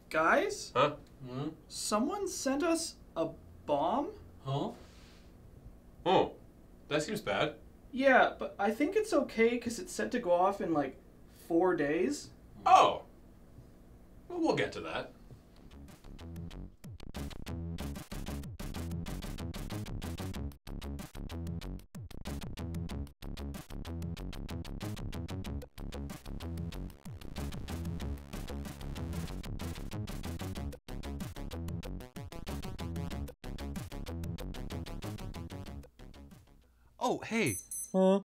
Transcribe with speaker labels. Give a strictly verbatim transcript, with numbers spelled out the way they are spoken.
Speaker 1: Guys?
Speaker 2: Huh?
Speaker 3: Hmm?
Speaker 1: Someone sent us a bomb?
Speaker 3: Huh?
Speaker 2: Oh, that seems bad.
Speaker 1: Yeah, but I think it's okay because it's set to go off in like four days.
Speaker 2: Oh. Well, we'll get to that.
Speaker 4: Oh, hey.
Speaker 3: Huh?